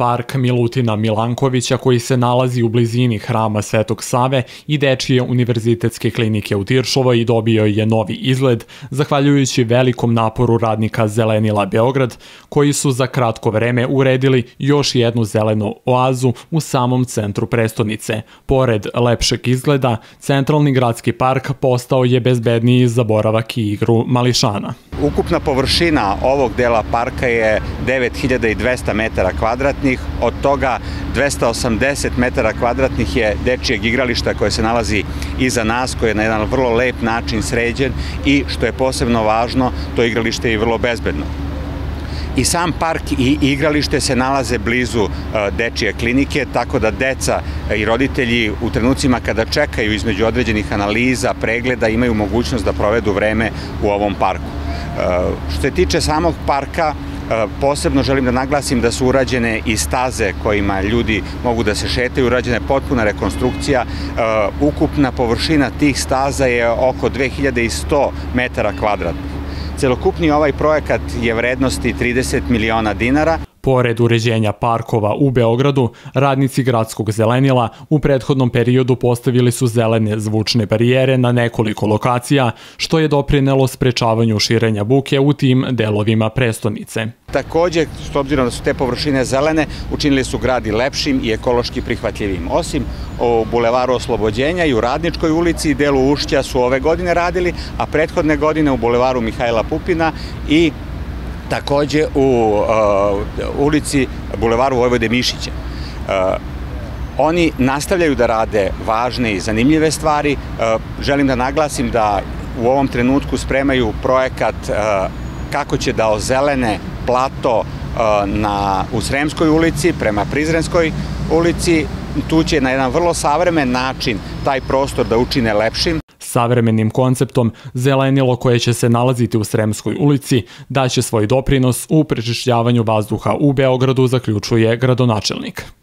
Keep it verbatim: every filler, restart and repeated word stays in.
park Milutina Milankovića koji se nalazi u blizini Hrama Svetog Save i Dečije univerzitetske klinike u Tiršovoj dobio je novi izgled zahvaljujući velikom naporu radnika Zelenila Beograd koji su za kratko vreme uredili još jednu zelenu oazu u samom centru prestonice. Pored lepšeg izgleda, centralni gradski park postao je bezbedniji za boravak i igru mališana. Ukupna površina ovog dela parka je devet hiljada dvesta metara kvadratnih, od toga dvesta osamdeset metara kvadratnih je dečijeg igrališta koje se nalazi iza nas, koje je na jedan vrlo lep način sređen i, što je posebno važno, to igralište je i vrlo bezbedno. I sam park i igralište se nalaze blizu dečije klinike, tako da deca i roditelji u trenucima kada čekaju između određenih analiza, pregleda, imaju mogućnost da provedu vreme u ovom parku. Što se tiče samog parka, posebno želim da naglasim da su urađene i staze kojima ljudi mogu da se šetaju, urađena je potpuna rekonstrukcija. Ukupna površina tih staza je oko dve hiljade sto metara kvadratnih. Celokupni ovaj projekat je vrednosti trideset miliona dinara. Pored uređenja parkova u Beogradu, radnici gradskog zelenila u prethodnom periodu postavili su zelene zvučne barijere na nekoliko lokacija, što je doprinelo sprečavanju širenja buke u tim delovima prestonice. Takođe, s obzirom da su te površine zelene, učinili su grad i lepšim i ekološki prihvatljivim. Osim u Bulevaru Oslobođenja i u Radničkoj ulici i delu Ušća su ove godine radili, a prethodne godine u Bulevaru Mihajla Pupina i takođe u ulici Bulevaru Vojvode Mišića. Oni nastavljaju da rade važne i zanimljive stvari. Želim da naglasim da u ovom trenutku spremaju projekat kako će da ozelene plato u Sremskoj ulici prema Prizrenskoj ulici. Tu će na jedan vrlo savremen način taj prostor da učine lepšim. Savremenim konceptom zelenilo koje će se nalaziti u Sremskoj ulici daće svoj doprinos u prečišćavanju vazduha u Beogradu, zaključuje gradonačelnik.